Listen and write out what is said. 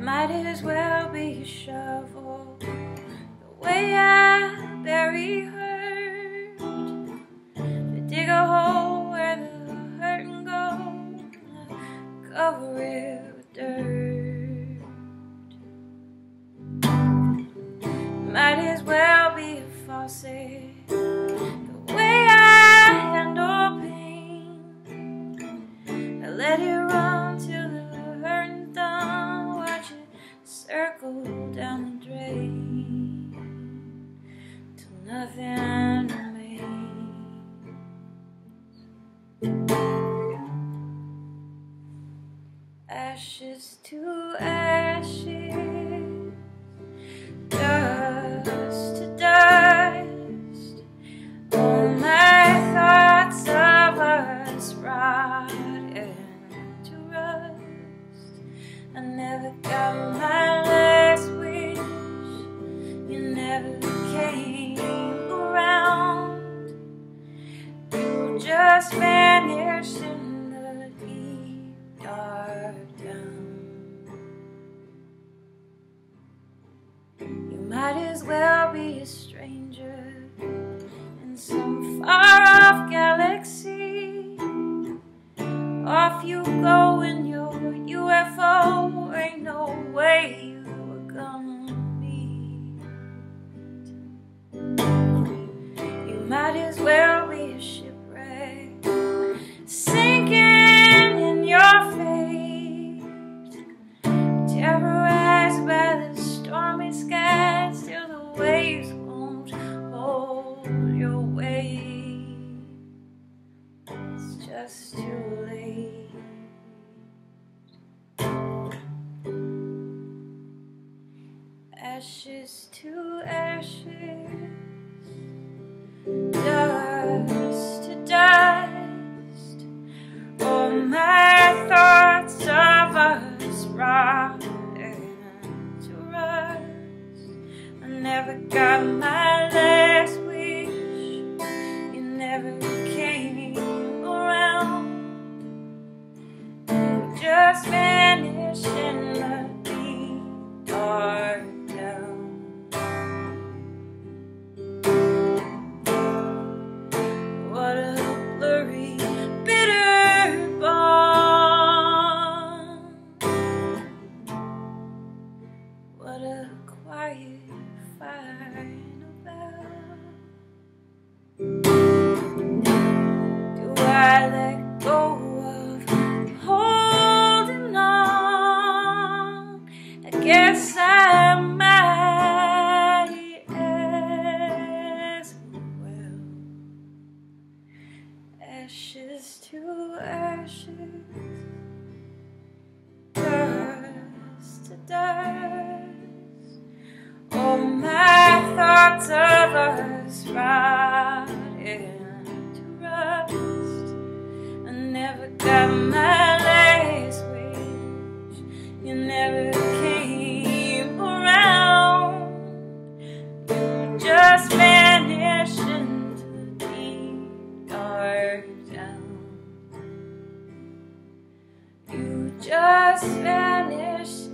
might as well be a shovel. The way I bury hurt, to dig a hole where the hurtin' goes, cover it with dirt. Might as well be a faucet. The way I handle pain, I let it run till the hurtin's done. Watch it circle down the drain till nothing remains. Ashes to ashes, dust to dust. All my thoughts of us rotted to rust. I never got my last wish, you never came around. You just vanished in the deep dark down. You might as well be a stranger in some far-off galaxy. Off you go in your UFO, ain't no way you were gonna meet. You might as well be a shipwreck, sinking in your fate, terrorized by the stormy skies, till the waves won't hold your weight. It's just too late. Ashes to ashes, dust to dust. All my thoughts of us rotted to rust. I never got my last wish, you never came around. You just vanished in the deep dark down. What a blurry, bitter bond. What a quiet final bow. Do I let go of holding on? I guess I might as well. Ashes to ashes, dust to dust. All my thoughts of us rotted to rust. I never got my last wish, you never came around. You just vanished into the deep dark down. You just vanished